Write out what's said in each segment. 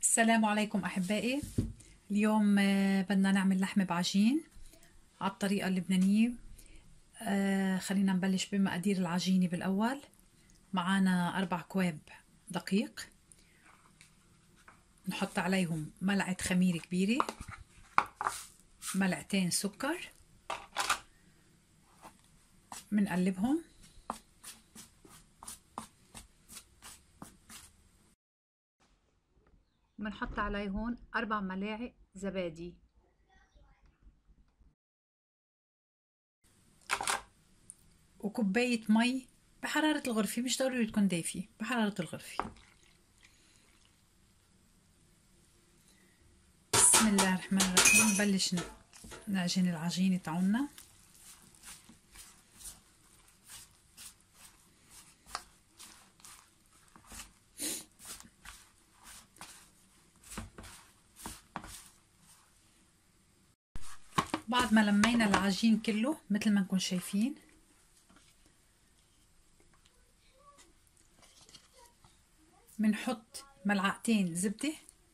السلام عليكم أحبائي. اليوم بدنا نعمل لحمة بعجين على الطريقة اللبنانية. خلينا نبلش بمقادير العجينة. بالأول معانا 4 أكواب دقيق، نحط عليهم ملعقة خميرة كبيرة، ملعقتين سكر، منقلبهم. بنحط عليهم 4 ملاعق زبادي، وكوباية مي بحرارة الغرفة، مش ضروري تكون دافية، بحرارة الغرفة. بسم الله الرحمن الرحيم. نبلش نعجن العجينة تاعنا. بعد ما لمينا العجين كله مثل ما نكون شايفين، بنحط ملعقتين زبدة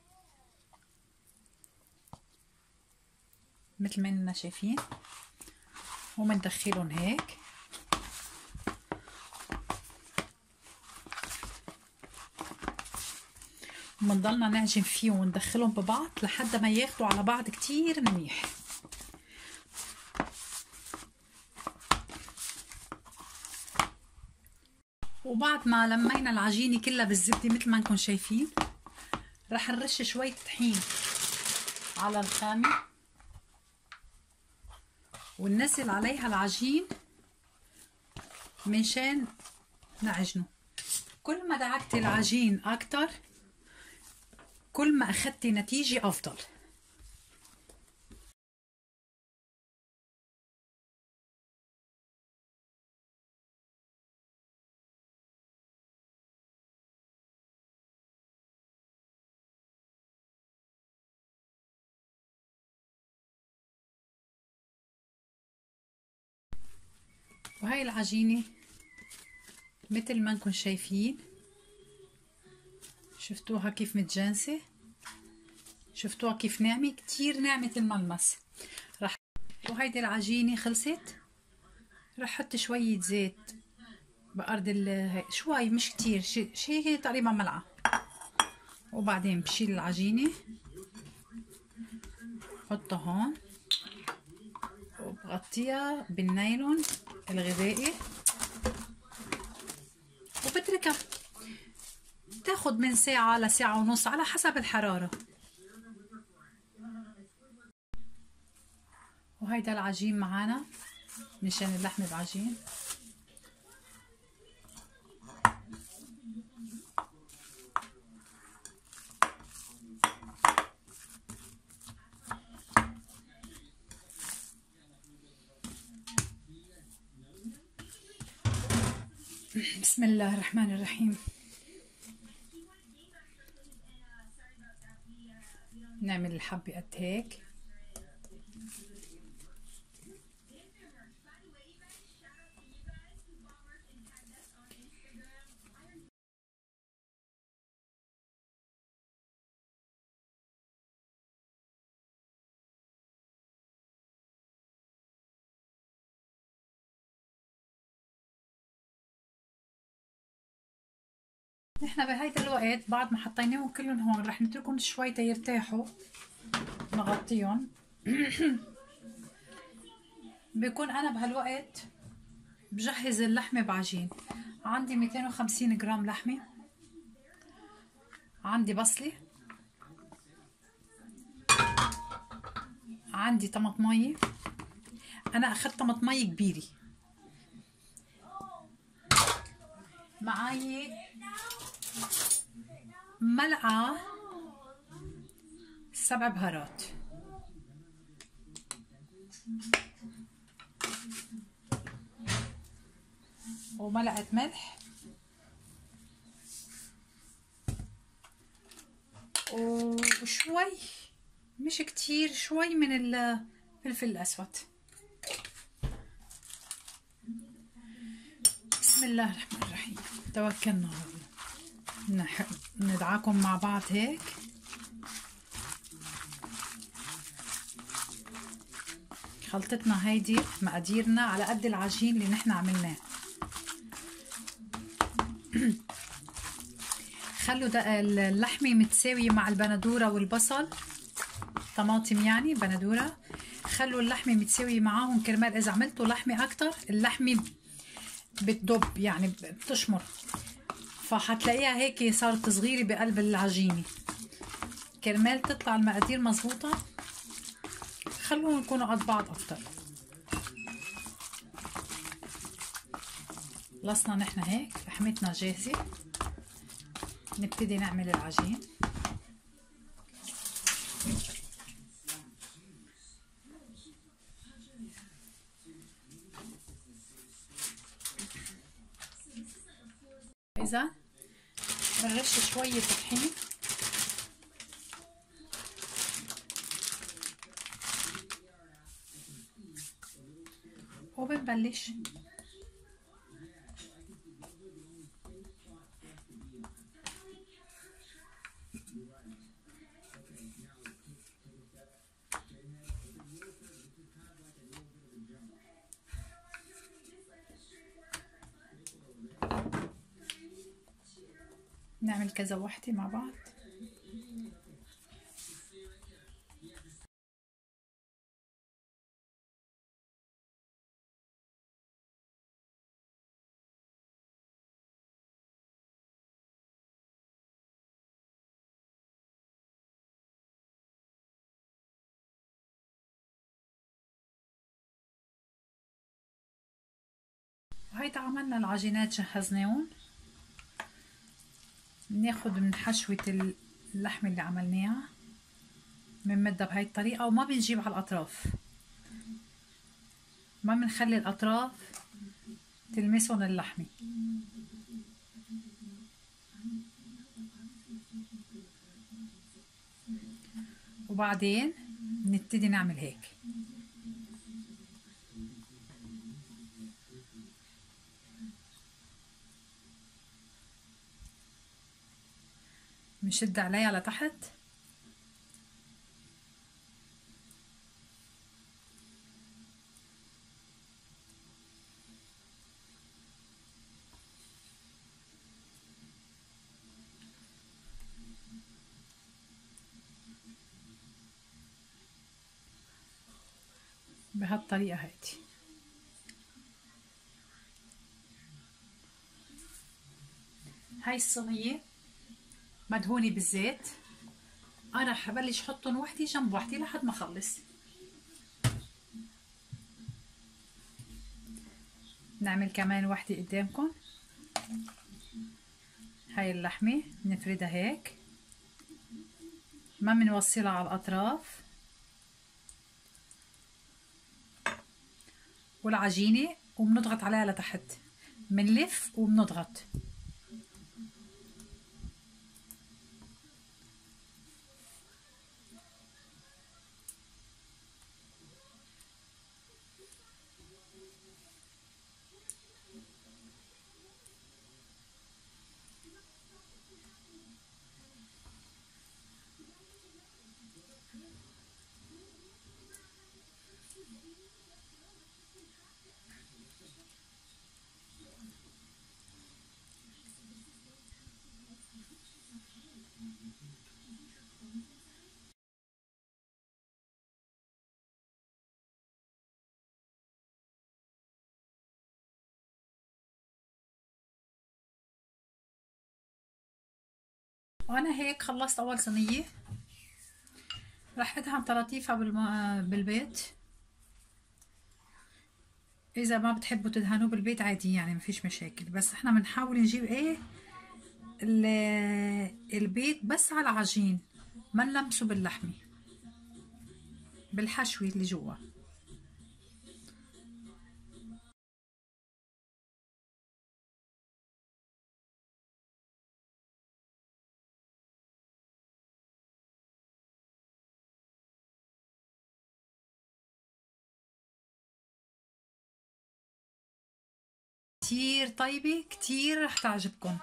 مثل ما اننا شايفين، ومندخلهم هيك. ومنضلنا نعجن فيهم وندخلهم ببعض لحد ما ياخدوا على بعض كتير منيح. وبعد ما لمينا العجينة كلها بالزبدة مثل ما نكون شايفين، رح نرش شوية طحين على الخامة وننزل عليها العجين منشان نعجنه. كل ما دعكتي العجين اكتر كل ما اخدتي نتيجة افضل. وهي العجينة مثل ما نكون شايفين، شفتوها كيف متجانسة، شفتوها كيف ناعمة، كتير ناعمة الملمس. وهيدي العجينة خلصت. رح احط شوية زيت بأرض شوي، مش كتير، شي تقريبا ملعقة. وبعدين بشيل العجينة بحطها هون وبغطيها بالنايلون الغذائي وبتركها تاخد من ساعة لساعة ونص على حسب الحرارة. وهيدا العجين معانا مشان اللحمة بعجين. بسم الله الرحمن الرحيم. نعمل الحبة قد هيك. نحن بهيدا الوقت بعد ما حطيناهم كلهم هون رح نتركهم شوي تيرتاحوا، نغطيهم. بكون انا بهالوقت بجهز اللحمة بعجين. عندي 250 جرام لحمة، عندي بصلة، عندي طماطمية. انا اخذت طماطمية كبيرة، معي ملعقة 7 بهارات، وملعقة ملح، وشوي مش كتير، شوي من الفلفل الأسود. بسم الله الرحمن الرحيم. توكلنا على الله. ندعكم مع بعض هيك خلطتنا هيدي مقاديرنا على قد العجين اللي نحن عملناه. خلوا اللحمة متساوية مع البندورة والبصل، طماطم يعني بندورة، خلوا اللحمة متساوية معاهم كرمال إذا عملتوا لحمة أكتر اللحمة بتدب يعني بتشمر، فحتلاقيها هيك صارت صغيرة بقلب العجينة. كرمال تطلع المقادير مظبوطة خلوهم يكونوا قد بعض أكتر. خلصنا نحن هيك، لحمتنا جاهزة، نبتدي نعمل العجين. إذا بنرش شوية طحين وبنبلش نعمل كذا وحدة مع بعض. وهيدا عملنا العجينات جهزناهم. بناخد من حشوة اللحمة اللي عملناها بنمدها بهاي الطريقة، وما بنجيب على الأطراف، ما بنخلي الأطراف تلمسهم اللحمة. وبعدين نبتدي نعمل هيك. بنشد عليها لتحت بهالطريقة هيدي. هاي الصينية مدهونة بالزيت، أنا رح أبلش حطهم وحدة جنب وحدة لحد ما أخلص. نعمل كمان وحدة قدامكم. هاي اللحمة نفردها هيك، ما بنوصلها على الأطراف، والعجينة وبنضغط عليها لتحت، بنلف وبنضغط. وأنا هيك خلصت أول صينية، رح أدهن طراطيفها بالبيت. إذا ما بتحبوا تدهنوه بالبيت عادي يعني مفيش مشاكل، بس احنا بنحاول نجيب ايه البيت بس على العجين، ما نلمسه باللحمة بالحشوة اللي جوا. كتير طيبة، كتير رح تعجبكم.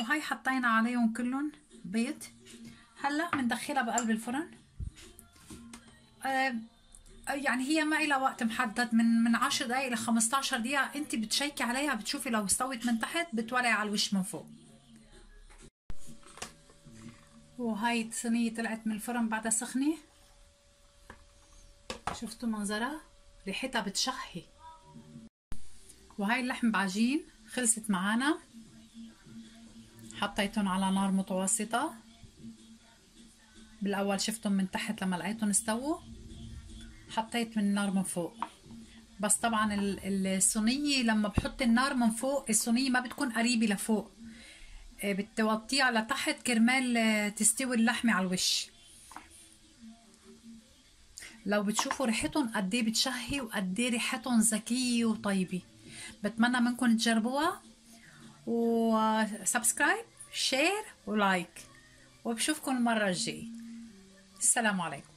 وهي حطينا عليهم كلهم بيض. هلا بندخلها بقلب الفرن. يعني هي ما إلها وقت محدد، من 10 دقايق ل 15 دقيقة. انت بتشيكي عليها بتشوفي لو استوت من تحت بتولعي على الوش من فوق. وهاي الصينية طلعت من الفرن بعدها سخنة. شفتوا منظرها؟ ريحتها بتشهي. وهاي اللحم بعجين خلصت معانا. حطيتهم على نار متوسطة. بالاول شفتهم من تحت، لما لقيتهم استووا حطيت من النار من فوق. بس طبعا الصينية لما بحط النار من فوق الصينية ما بتكون قريبة لفوق، بتوطيها لتحت كرمال تستوي اللحمة على الوش. لو بتشوفوا ريحتهم قديه بتشهي وقديه ريحتهم ذكية وطيبة. بتمنى منكم تجربوها، وسبسكرايب شير ولايك، وبشوفكم المرة الجاية. السلام عليكم.